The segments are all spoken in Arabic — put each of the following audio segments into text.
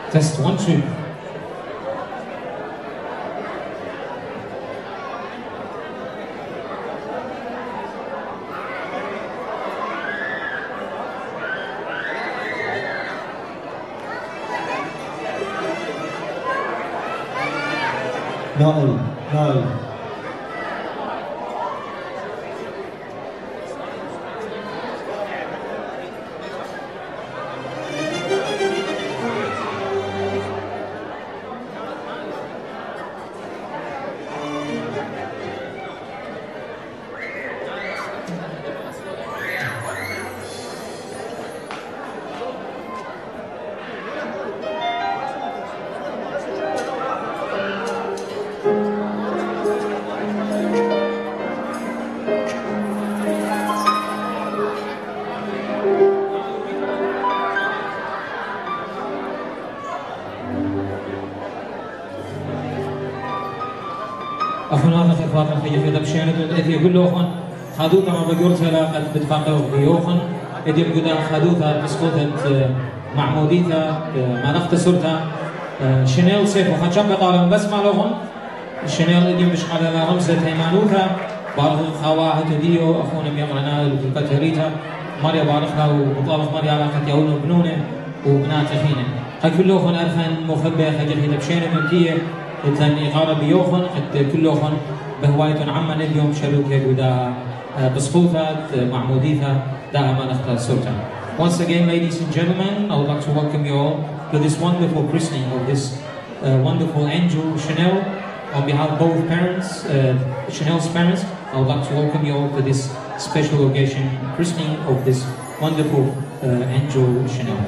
Test 1 2. نائل نائل أخونا خفاف خيف يدبشين إذ يقول له أخون خدوثا ما بجورتها قد بتفاقه بيوخن إذ يقول خدوثا بسقوطة معموديتا ما نختصرتها شنيل سيف وخنشب قالوا بس ما لهن شنيل إذ مش على رمزة هيمانوتا بارغ خواها تديو أخونا بيقرنا الكتريتا مريا بارخها ومطابق مريا علاقة يقولون بنونه وبنات أخينا قد كل أخون أرفن مخبئ خجل يدبشين ملكية إذن إغارة بيوخن قد كلوخن بهواية عما اليوم شلوك يقودا بسقوطات معموديثا دا ما نختار سلطة. Once again, ladies and gentlemen, I would like to welcome you all to this wonderful christening of this wonderful angel Chanel. On behalf of both parents, Chanel's parents, I would like to welcome you all to this special occasion, christening of this wonderful angel Chanel.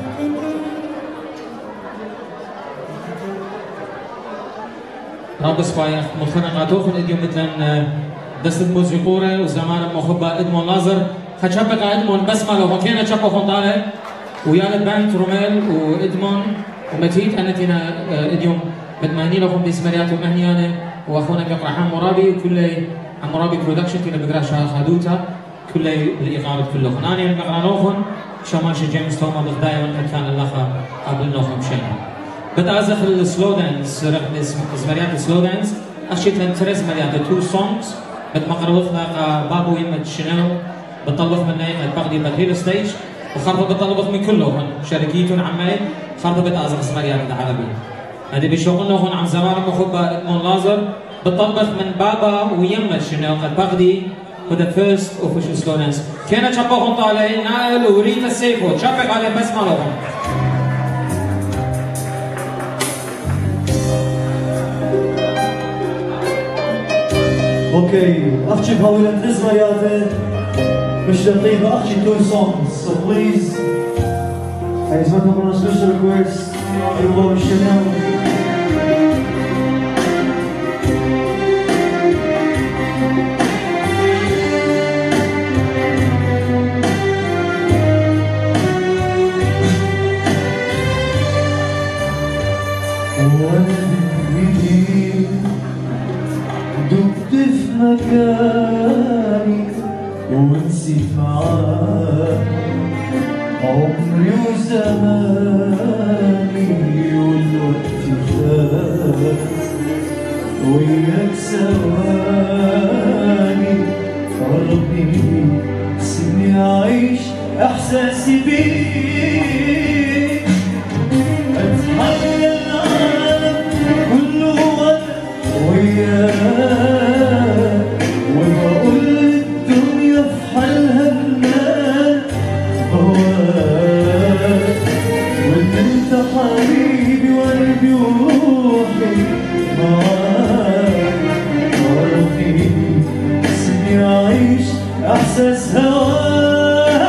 رابس بايخ مخنقاتو خن اديو مثلا دست موسيقورة وزمان مخبا ادمون لازر خشبق ادمون بسمة لو كان شبه خنطالة ويا الباند روميل وادمون ومتيت انتنا اديوم بدماني لهم باسمريات ومهنيانه واخونا بيقرا حام مرابي وكل عم مرابي برودكشن تينا بقراشها خدوتا كل الاقامه كله خناني المقرا نوخن شماش جيمس توما بغدايه وان كان اللخا قبل نوخن شيء بتعزف السلوغانز زمريات السلوغانز أشيت هنترز مريات تو سونجز بتمقروخنا بابو يمة شنو بطلق من نايم البغدي بتهيل ستيج وخرطة بطلق من كلهم شركيتون عمايل خرطة بتعزف زمريات العربية هذه بيشوقنا هون عم زمان مخبة ادمون لازر بطلق من بابا ويمة شنو البغدي for the first official slogans كان شبههم طالعين نائل وريتا السيفو شبك عليه بس مالهم Okay, أختي بهاوية تريز مرياتي مش لطيفة أختي two songs, so please عايز ما تمرنا special request يبغوا Chanel. دبت في مكاني ونسيت معاك عمري وزماني والوقت فات وياك ثواني قربي سيبني أعيش إحساسي بيك أتحمل العالم كله وأنا وياك وبقول الدنيا في حالها النار هواك وإن أنت حبيبي وقلبي وروحي معاك قربي سيبني أعيش إحساس هواك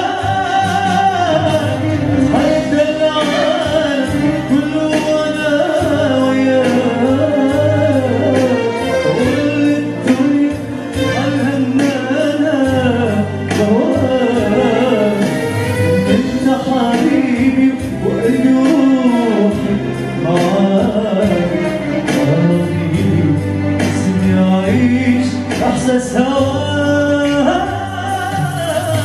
أتحدى العالم كله وأنا وياك وأقول للدنيا حالها إننا هواك أنت حبيبي وقلبي وروحي معاك قربي سيبني أعيش إحساس هواك.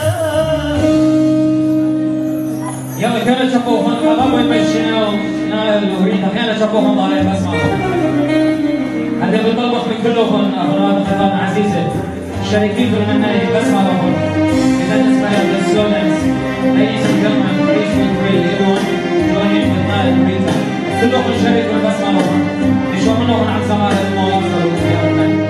يلا كان شبوه من خلابه يمشينا الجمهورية أحيانا شبههم على بسمة هذا بيطلبك من كلكم أفراد الخطاب العزيزة الشريكين في المناهج بسمة لهم إذا inspired the students ladies and gentlemen please feel free everyone join in with my greeting كلكم شاركوا البسمة لهم يشوف منهم عن زمان المواصلة والزيارة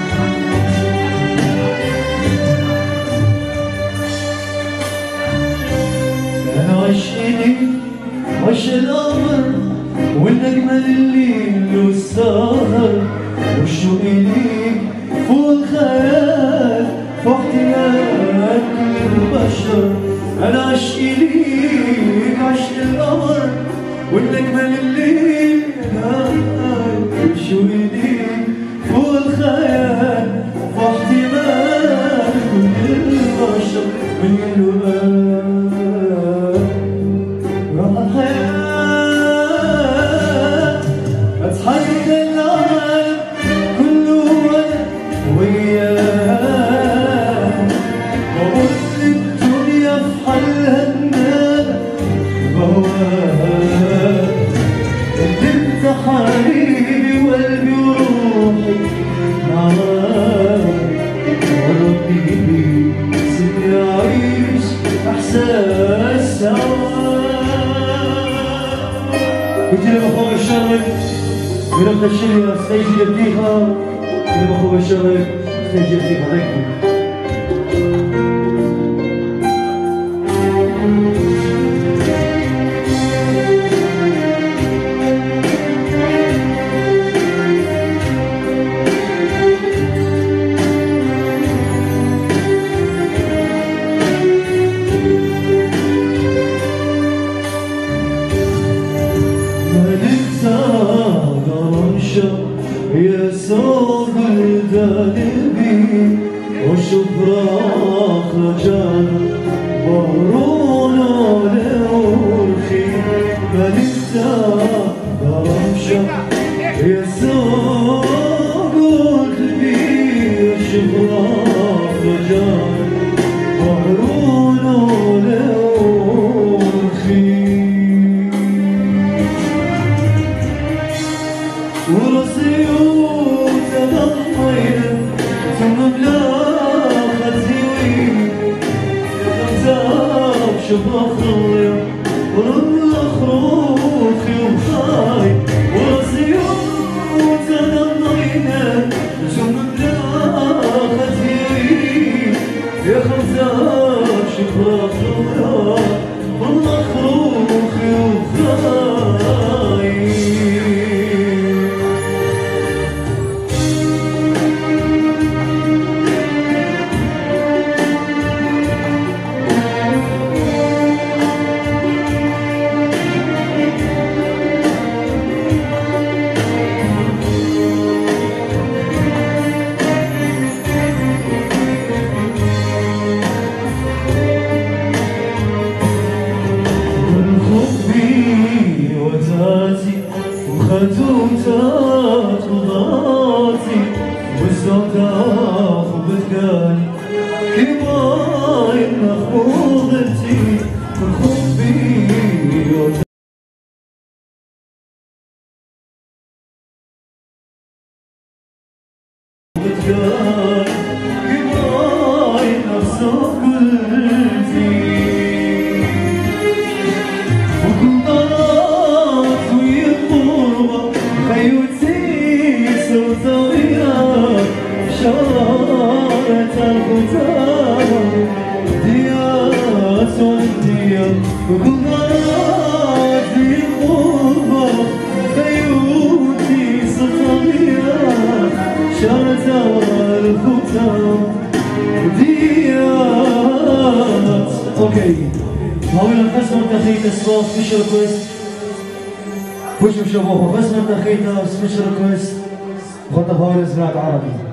أنا عشقي وش القمر والنجمة الليل والسهر والشوق ليك فوق الخيال فوق احتمال كل البشر أنا عشقي ليك عشق القمر والنجمة الليل والشوق ليك فوق الخيال فوق احتمال كل البشر من الوقت ولما الشلة ستيجي يبديها لما هو الشرق ستيجي يبديها ذكي يا صوب الدالبي وشبراخ رجانا برونا لأورخي ملكتا برمشا يا صوب الدالبي وشبراخ رجانا برونا لأورخي ورصيوت تضحينا ثم بلاخت زيوين غمزاب شباخي ورمخ روخي وخاي ورصيوت تضحينا ثم بلاخت زيوين يا غمزاب شباخي ورمخ روخي وخاي وخدوتات وضاتي والزوداخ وبتقالي كباي مخوضتي من حبي وبتقالي كباي نفسك قلتي شارة الختام ديات والديات وقضات القربة خيوتي سطرية شارة الختام ديات اوكي هاوي القسم التخيط اسمه سبيشال ريكويست بوشو شبوه قسم التخيط سبيشال ريكويست خطة هاوي الزراعة عربي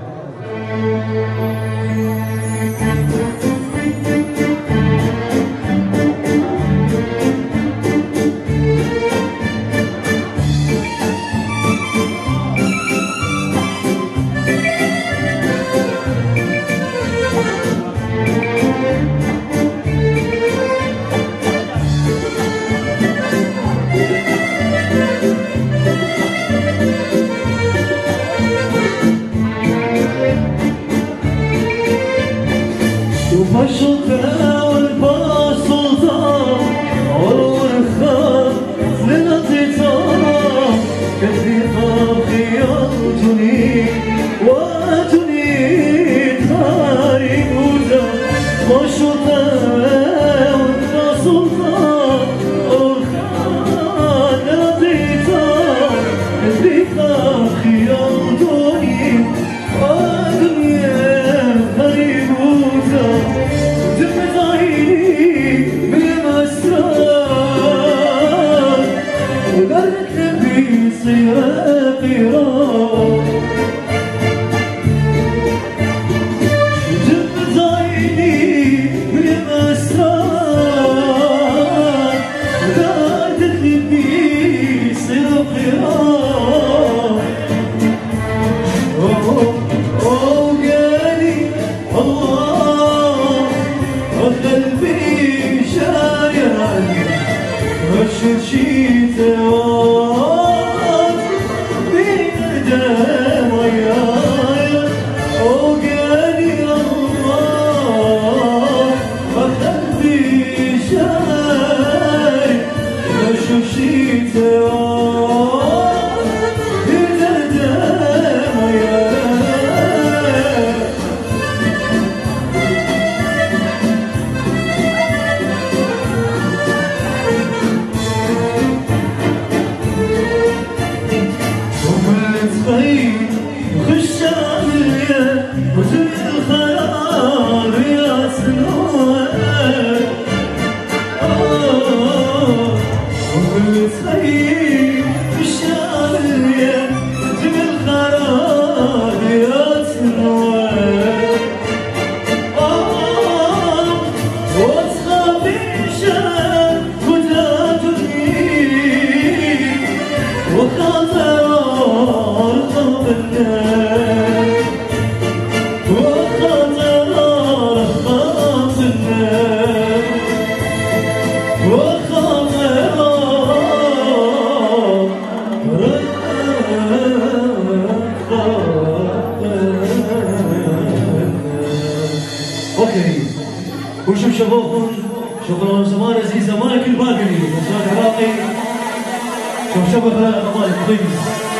وشوف شبابكم شغلهم زمان عزيز زمانك الباقي زمان عراقي شوف شباب هلا مالك بليز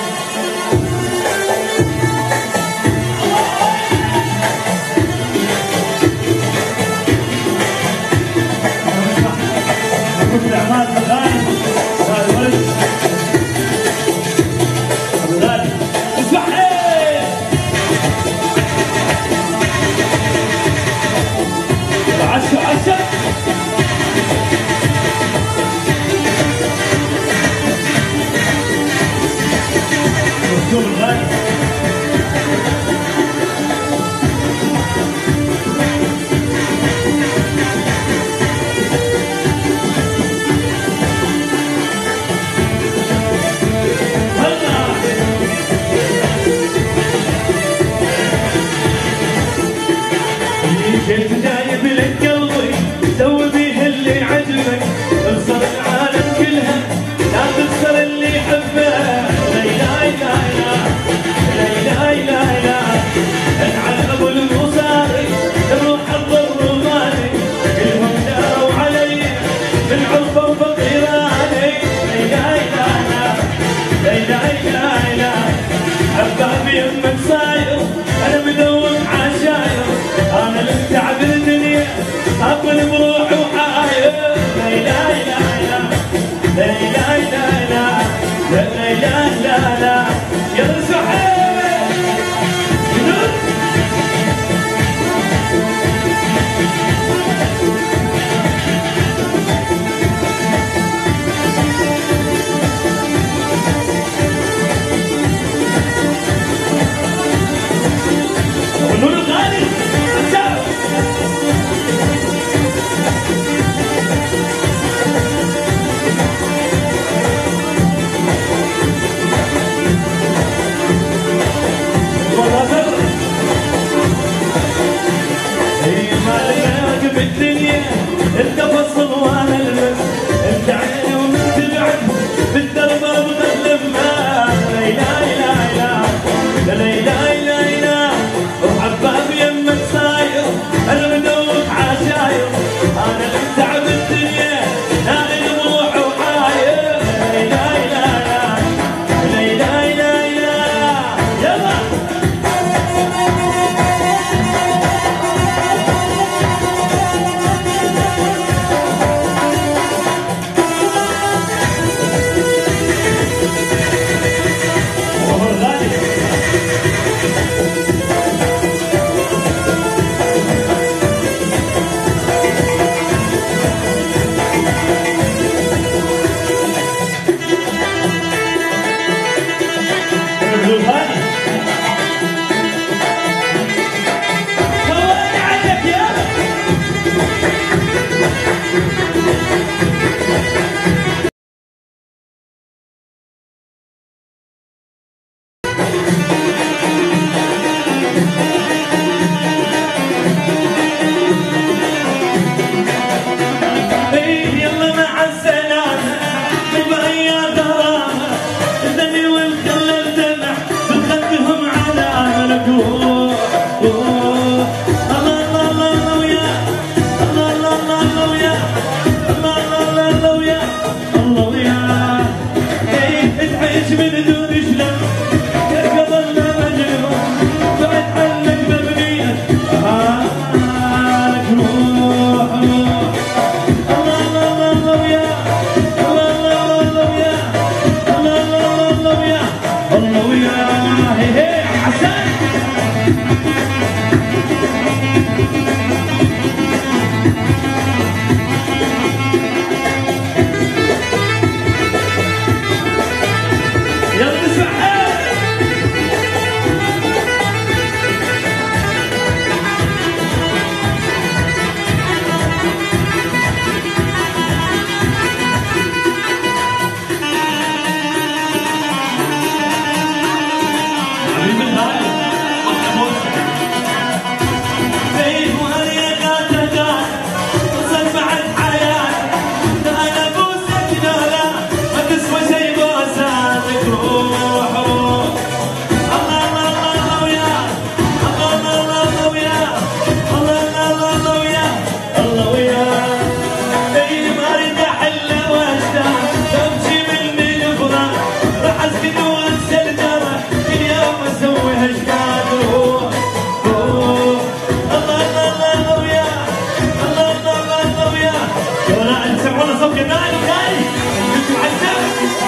الاعمال الغالي هذا الولد الغالي اسمع عشا عشا مكتوب الغالي كنت جايب لك قلبي سوي بيه اللي عجبك اخسر العالم كلها لا تخسر اللي يحبك لا اله الا الله لا اله الا الله انعل ابو المصاري نروح الضرباني كلهم داروا علي من عرفه وفقيراني لا اله الا الله لا اله الا الله حبابي يمك صاير انا مدوم عشاير انا اللي تعب الدنيا اقبل بروح وحاير لا اله الا الله لا اله الا الله لا اله الا الله يا صحيح ونور الغالي بالدنيا انت فصل وانا البس انت عيني وانت بعد بالدرب بغلب ما لا اله الا الله لا اله الا الله وحباب يمك صاير انا مدوق عشاير انا اللي تعب الدنيا ناقل بروح وحاير لا اله الا الله لا اله الا الله يلا يلا مع السلامة صفقة داني داني كنت معذب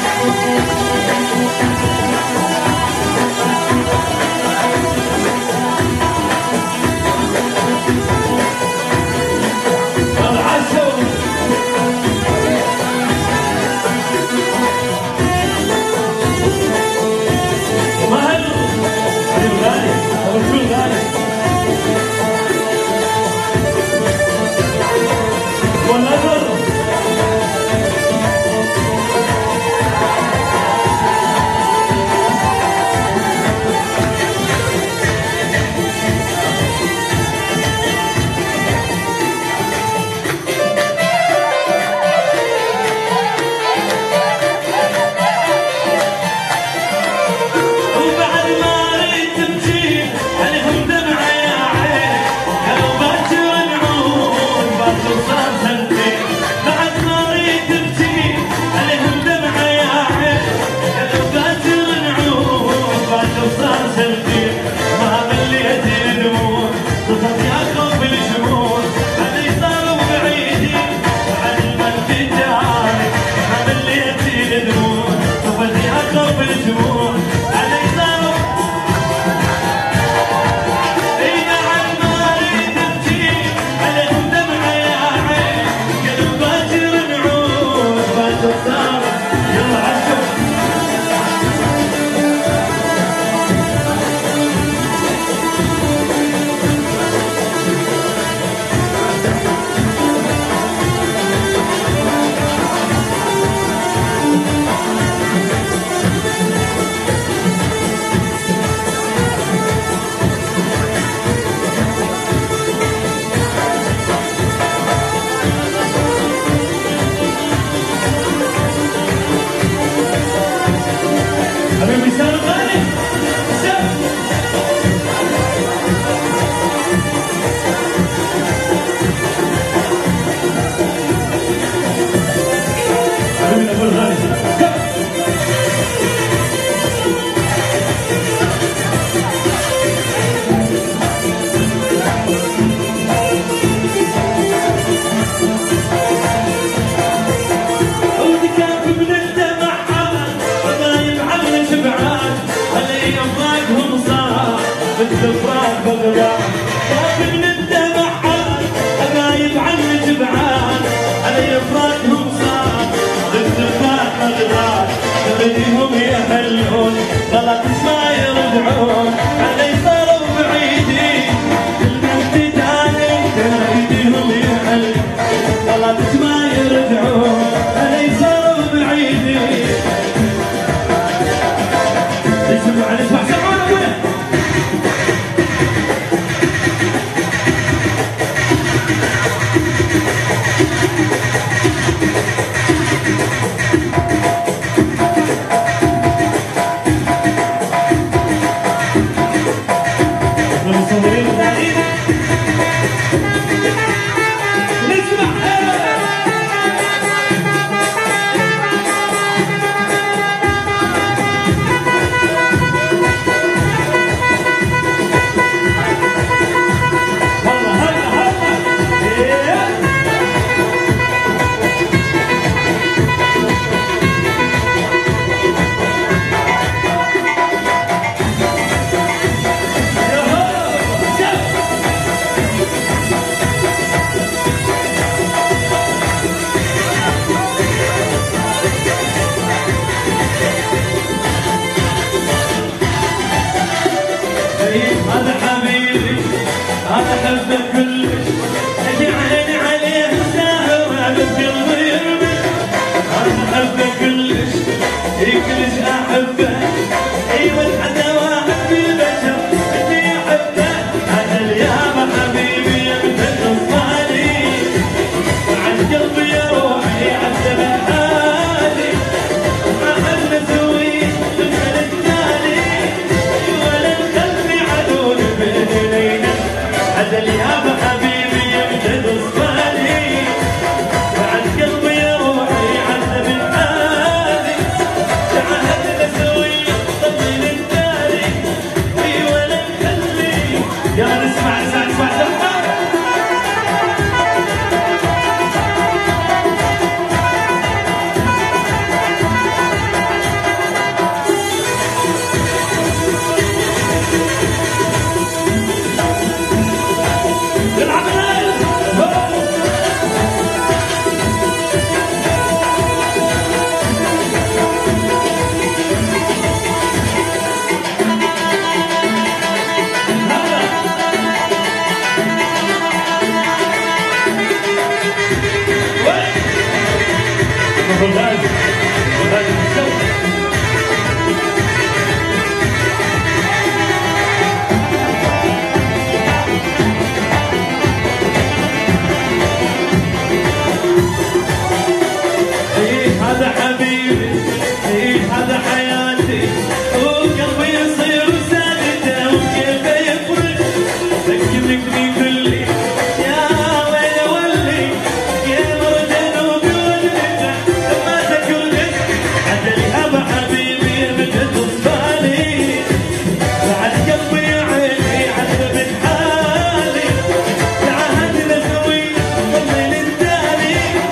الافراح بغداد لكن الدمع حبايب عن جبعان علي افراحهم صار الافراح بغداد تبديهم يهلون غلط ما يرجعون علي صاروا بعيدين البنت تاني تبديهم يهلون غلط ما يرجعون علي صاروا بعيدين اسمع نسمع سمعونا وين هذا حبيبي، هذا حياتي، وقلبي يصير سادته وكيفه يفرق، ذكرني كلي يا ويلي ولي، يا مرجان وبوجهته لما ذكرتك عدل ابا حبيبي بدت وصفالي، بعد قلبي يا عيني عذبت حالي، تعهدنا سوي ضمن التالي،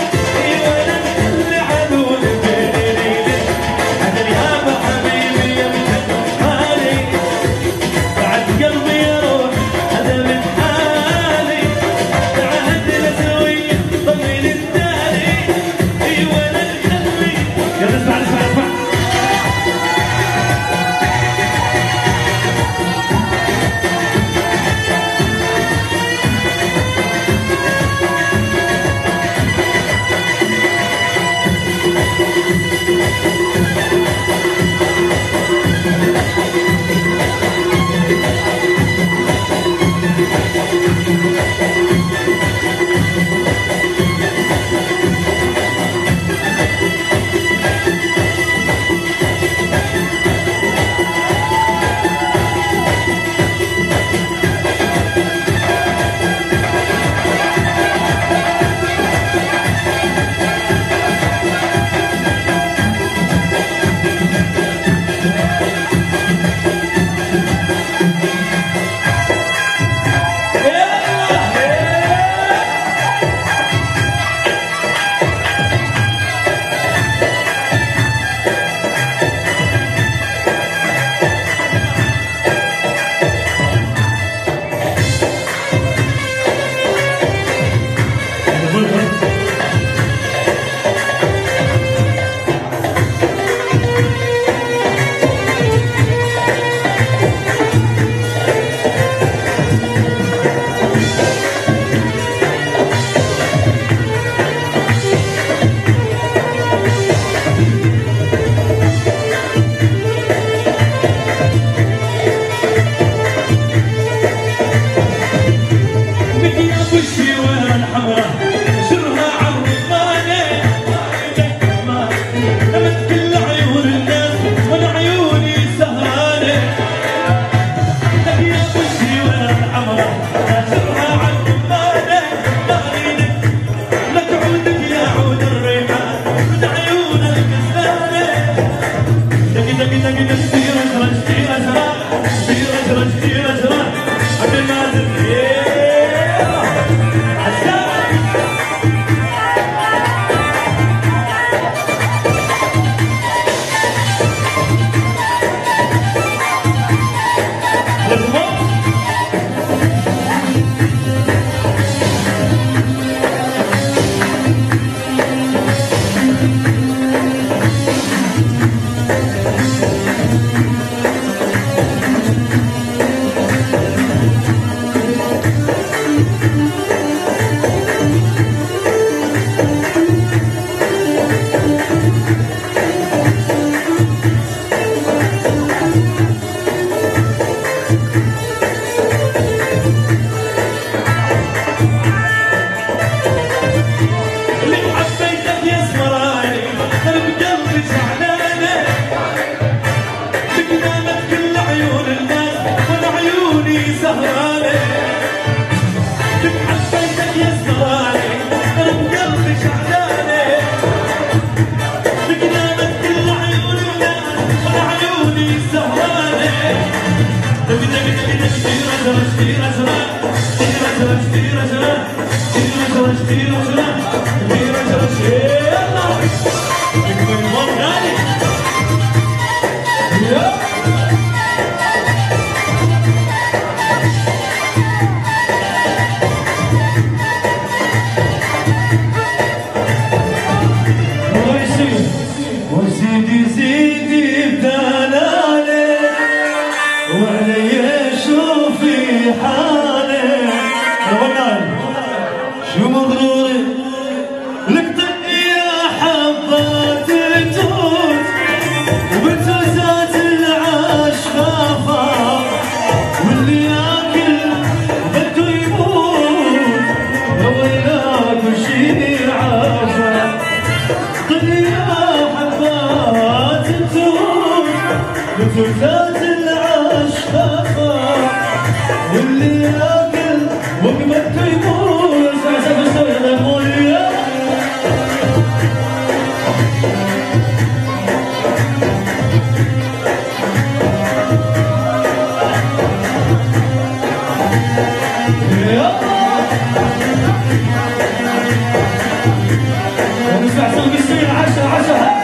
وزيدي زيدي بدلالي وعلي شوفي حالي شو مغروري لك طق يا حبايبي وزلزال العشق واللي ياكل وقمته يموت اسف السوية المولية ونسمع صوت السوية 10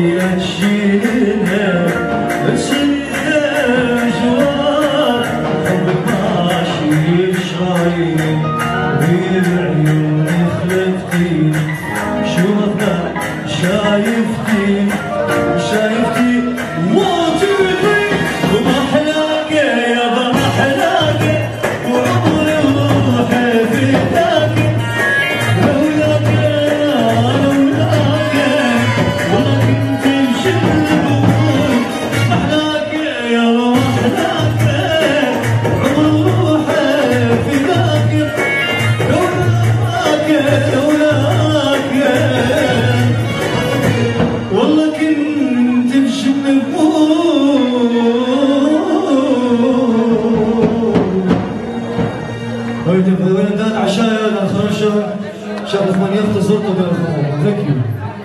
لا تشيلها تشيلها جوار حبك ماشي شرايين بالعيون خلفتين شوفنا شايفتين شايفتين موجودين ومحلاك يابا محلاك وعمري وروحي فداك لولاك لولاك والله كنت مشلبون محلاك يابا محلاك عمري وروحي فداك لولاك لولاك والله كنت مشلبون هيدا بولدان عشايا الخرشة شرف من يختصر بالخمور ثانك يو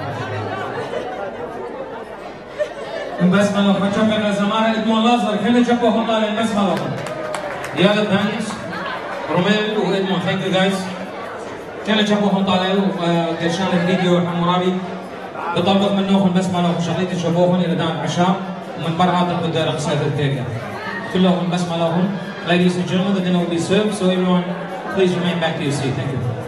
بسمة لو خشبنا زمان ادمون لازر كل شبه خطالين بسمة لو يا البانس روميل وادمون ثانك يو جايز كل شبه خطالين وكرشان الفيديو حمورابي بطلبك منوخن بسمة لو شغليت تشوفوهن الى دان عشاء ومن برا تقدر رقصات التيكا كلهم بسمة لهم. Ladies and gentlemen, the dinner will be served, so everyone please remain back to your seat. Thank you.